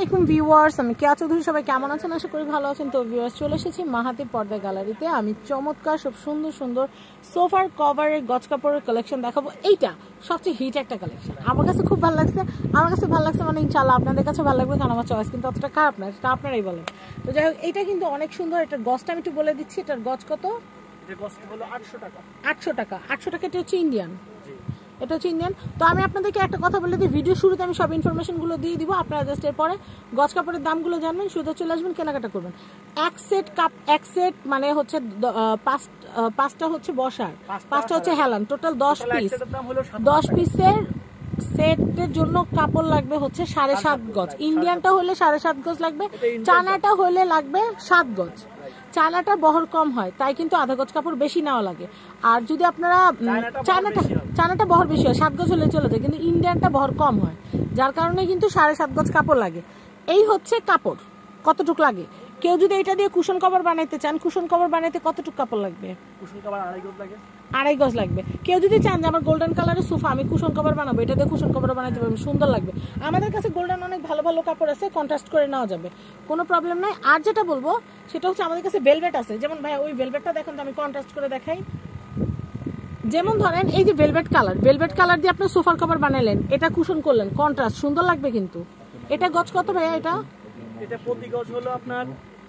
আলাইকুম ভিউয়ার্স, আমি কেয়া চৌধুরী। সবাই কেমন আছেন? আশা করি ভালো আছেন। তো ভিউয়ার্স, চলে এসেছি মাহাতি পর্দা গ্যালারিতে। আমি চমৎকার সব সুন্দর সুন্দর সোফার কভারের গজ কাপড়ের কালেকশন দেখাবো। এইটা সবচেয়ে হিট একটা কালেকশন, আমার কাছে খুব ভালো লাগছে। আমার কাছে ভালো লাগছে মানে ইনশাআল্লাহ আপনাদের কাছে ভালো লাগবে, কারণ আমার চয়েস কিন্তু অতটা খারাপ না, সেটা আপনারাই বলেন। তো যাই হোক, এটা কিন্তু অনেক সুন্দর। এটার গজটা আমি একটু বলে দিচ্ছি। এটার গজ কত? এটার গজ হলো 800 টাকা। 800 টাকা। 800 টাকা। এটা হচ্ছে ইন্ডিয়ান, এটা হচ্ছে ইন্ডিয়ান। তো আমি আপনাদেরকে একটা কথা বলে দিই, ভিডিও শুরুতে আমি সব ইনফরমেশনগুলো দিয়ে দিব, আপনারা জাস্ট এরপরে গজ কাপড়ের দামগুলো জানবেন, শুরুতে চলে আসবেন, কেনাকাটা করবেন। এক সেট মানে হচ্ছে পাঁচটা হচ্ছে বসার, পাঁচটা হচ্ছে হেলান, টোটাল 10 পিস। 10 পিসের সেটের জন্য কাপড় লাগবে হচ্ছে 7.5 গজ। ইন্ডিয়ানটা হলে 7.5 গজ লাগবে, চায়নাটা হলে লাগবে 7 গজ। চায়নাটা বহর কম হয়, তাই কিন্তু আধা গজ কাপড় বেশি নেওয়া লাগে। আর যদি আপনারা চায়নাটা বহর বেশি হয়, 7 গজ হলে চলে যায়, কিন্তু ইন্ডিয়ানটা বহর কম হয়, যার কারণে কিন্তু 7.5 গজ কাপড় লাগে। এই হচ্ছে কাপড় কতটুক লাগে। কেউ যদি এটা দিয়ে কুশন কভার বানাইতে চান, কুশন কভার বানাইতে কতটুকু কাপড় লাগবে? কুশন কভার 2.5 গজ লাগে। 2.5 গজ লাগবে। কেউ যদি চান যে আমার গোল্ডেন কালারের সোফা আমি কুশন কভার বানাবো, এটা দিয়ে কুশন কভার বানাইতে পারবেন, সুন্দর লাগবে। আমাদের কাছে গোল্ডেন অনেক ভালো ভালো কাপড় আছে, কন্ট্রাস্ট করে নেওয়া যাবে, কোনো প্রবলেম নাই। আর যেটা বলবো সেটা হচ্ছে আমাদের কাছে ভেলভেট আছে। যেমন ভাই ওই ভেলভেটটা দেখেন তো, আমি কন্ট্রাস্ট করে দেখাই। যেমন ধরেন এই যে ভেলভেট কালার দিয়ে আপনি সোফার কভার বানাইলেন, এটা কুশন করলেন, কন্ট্রাস্ট সুন্দর লাগবে। কিন্তু এটা গজ কত ভাইয়া? এটা প্রতি গজ হলো আপনার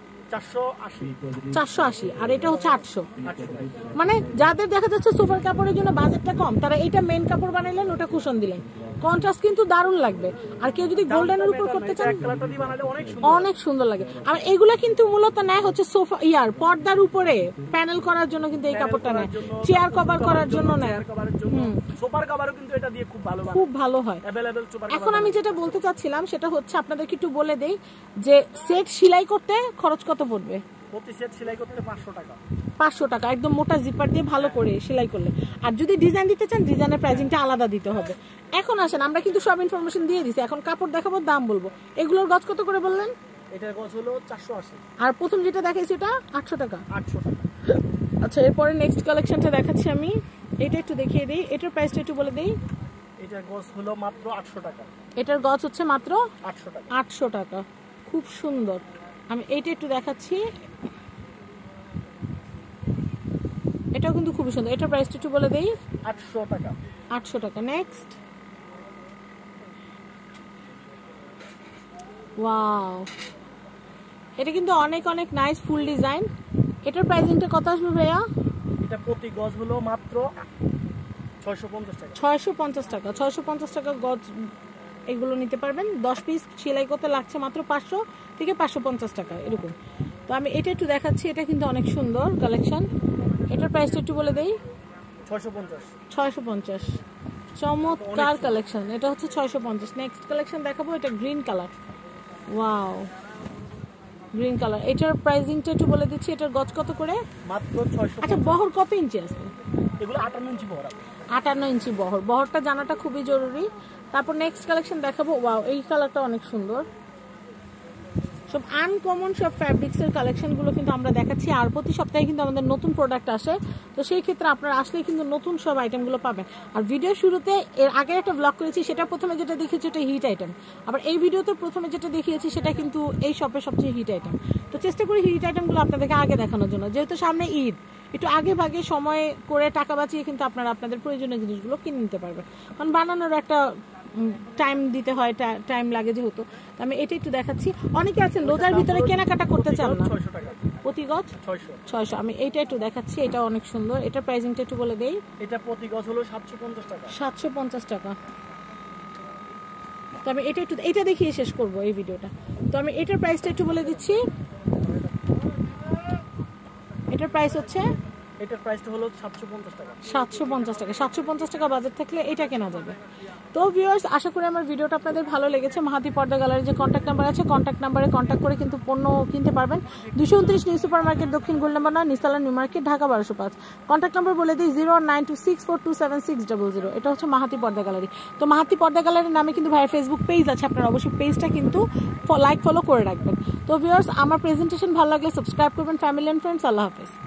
480, আর এটা হচ্ছে 800। মানে যাদের দেখা যাচ্ছে সোফার কাপড়ের জন্য বাজেটটা কম, তারা এটা মেইন কাপড় বানাইলেন, ওটা কুশন দিলেন, কন্ট্রাস্ট কিন্তু দারুণ লাগবে। আর কেউ যদি গোল্ডেনের উপর করতে চান, অনেক সুন্দর লাগে। আর এগুলা কিন্তু মূলত নেয় হচ্ছে সোফা পর্দার উপরে প্যানেল করার জন্য, কিন্তু এই কাপড়টা নেয় চেয়ার কভার করার জন্য নেয়। সোফার কভারও কিন্তু এটা দিয়ে খুব ভালো হয়। এখন আমি যেটা বলতে চাচ্ছিলাম সেটা হচ্ছে আপনাদেরকে একটু বলে দেই যে সেট সেলাই করতে খরচ কত পড়বে। প্রতি সেট সেলাই করতে 500 টাকা। 500 টাকা, একদম মোটা জিপার দিয়ে ভালো করে সেলাই করলে। আর যদি ডিজাইন দিতে চান, ডিজাইনের প্রাইসিংটা আলাদা দিতে হবে। এখন আসেন, আমরা কিন্তু সব ইনফরমেশন দিয়ে দিছি, এখন কাপড় দেখাবো, দাম বলবো। এগুলোর গজ কত করে বললেন? এটার গজ হলো 480। আর প্রথম যেটা দেখাইছি এটা 800 টাকা। 800 টাকা। আচ্ছা, এরপরে নেক্সট কালেকশনটা দেখাচ্ছি আমি, এটা একটু দেখিয়ে দিই, এটার প্রাইসটা একটু বলে দিই। এটার গজ হলো মাত্র 800 টাকা। এটার গজ হচ্ছে মাত্র 800 টাকা। 800 টাকা, খুব সুন্দর। আমি এইটা একটু দেখাচ্ছি, এটাও কিন্তু খুব সুন্দর। এটার প্রাইসটা একটু বলে দেই। 800 টাকা। 800 টাকা। নেক্সট, ওয়াও, এটা কিন্তু অনেক অনেক নাইস ফুল ডিজাইন। এটার প্রাইসিংটা কত আসবে ভাইয়া? এটা প্রতি গজ হলো মাত্র 650 টাকা। 650 টাকা। 650 টাকা গজ এগুলো নিতে পারবেন। 10 পিস সেলাই করতে লাগছে মাত্র 500 থেকে 550 টাকা এরকম। তো আমি এটা একটু দেখাচ্ছি, এটা কিন্তু অনেক সুন্দর কালেকশন। এটার প্রাইসটা একটু বলে দেই। 650। 650, চমৎকার কালেকশন। এটা হচ্ছে 650। নেক্সট কালেকশন দেখাবো, এটা green colour. Wow, green colour. এটার প্রাইসিংটা একটু বলে দিচ্ছি। এটার গজ কত করে? মাত্র 600। আচ্ছা, বহর কত ইঞ্চি আছে? এগুলো 58 ইঞ্চি বহর। 58 ইঞ্চি বহর। বহরটা জানাটা খুবই জরুরি। তারপর নেক্সট কালেকশন দেখাবো। ওয়াও, এই কালারটা অনেক সুন্দর। সব আনকমন সব ফ্যাব্রিক্সের কালেকশনগুলো কিন্তু আমরা দেখাচ্ছি। আর প্রতি সপ্তাহে কিন্তু আমাদের নতুন প্রোডাক্ট আসে, তো সেই ক্ষেত্রে আপনারা আসলে কিন্তু নতুন সব আইটেমগুলো পাবেন। আর ভিডিও শুরুতে এর আগে একটা ব্লগ করেছি, সেটা প্রথমে যেটা দেখিয়েছি ওটা হিট আইটেম। আবার এই ভিডিওতে প্রথমে যেটা দেখিয়েছি সেটা কিন্তু এই শপের সবচেয়ে হিট আইটেম। তো চেষ্টা করি হিট আইটেমগুলো আপনাদেরকে আগে দেখানোর জন্য, যেহেতু সামনে ঈদ, একটু আগে ভাগে সময় করে টাকা বাঁচিয়ে কিন্তু আপনারা আপনাদের প্রয়োজনীয় জিনিসগুলো কিনে নিতে পারবেন। কারণ বানানোর একটা টাইম দিতে হয়, টাইম লাগে যেহেতু। আমি এটা একটু দেখাচ্ছি। অনেকে আছেন রোজার ভিতরে কেনাকাটা করতে চান না, প্রতি গজ 600। আমি এইটা একটু দেখাচ্ছি, এটা অনেক সুন্দর। এটার প্রাইসিংটা একটু বলে দেই। এটা প্রতি গজ হলো 750 টাকা। 750 টাকা। তো আমি এটা দেখিয়ে শেষ করব এই ভিডিওটা। তো আমি এটার প্রাইসটা একটু বলে দিচ্ছি। এটার প্রাইস হচ্ছে, এটার প্রাইসটা হলো 750 টাকা। 750 টাকা। 750 টাকা বাজেট থাকলে এটা কেনা যাবে। তো ভিউয়ার্স, আশা করি আমার ভিডিওটা আপনাদের ভালো লেগেছে। মাহাতি পর্দা গ্যালারির যে কন্ট্যাক্ট নাম্বার আছে, কন্ট্যাক্ট নাম্বারে কন্ট্যাক্ট করে কিন্তু পণ্য কিনতে পারবেন। 229 নিউ সুপার মার্কেট, দক্ষিণ গোল নাম্বার 9, নিস্তালা New Market, Dhaka 1205। Contact number বলে দিই 09264276000। এটা হচ্ছে মাহাতি পর্দা গ্যালারি। তো মাহাতি পর্দা গ্যালারির নামে কিন্তু ভাইয়ের ফেসবুক পেজ আছে, আপনারা অবশ্যই পেজটা কিন্তু লাইক ফলো করে রাখবেন। তো ভিউয়ার্স, আমার প্রেজেন্টেশন ভালো লাগলে সাবস্ক্রাইব করবেন। ফ্যামিলি অ্যান্ড ফ্রেন্ডস, আল্লাহ হাফেজ।